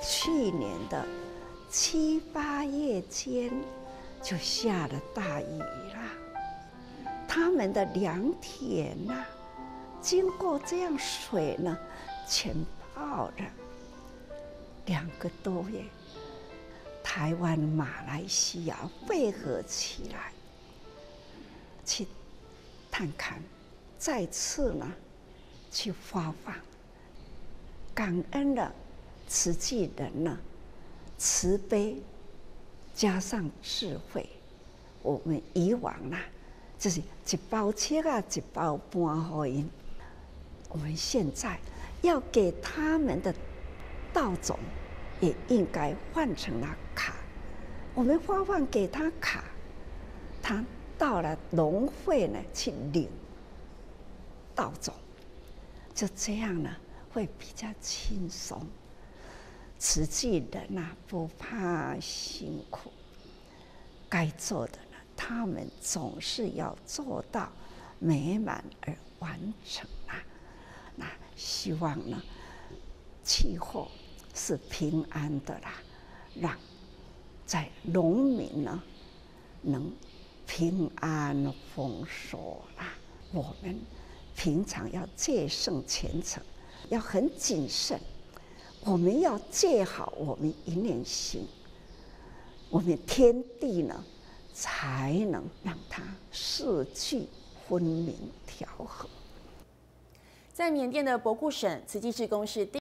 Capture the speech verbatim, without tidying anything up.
去年的七八月间就下了大雨啦，他们的良田呐、啊，经过这样水呢，全泡了两个多月。台湾、马来西亚汇合起来，去探看，再次呢去发放，感恩了慈济人呢慈悲加上智慧。我们以往啊，就是一包切啊，一包半给因。我们现在要给他们的稻种，也应该换成了卡。我们发放给他卡，他到了农会呢去领稻种，就这样呢会比较轻松。慈济人啊不怕辛苦，该做的呢，他们总是要做到美满而完成啊。那希望呢，气候是平安的啦，让在农民呢能平安丰收啦。我们平常要戒慎虔诚，要很谨慎。我们要戒好我们一念心，我们天地呢才能让它四季分明调和。 在缅甸的博固省，慈济志工是第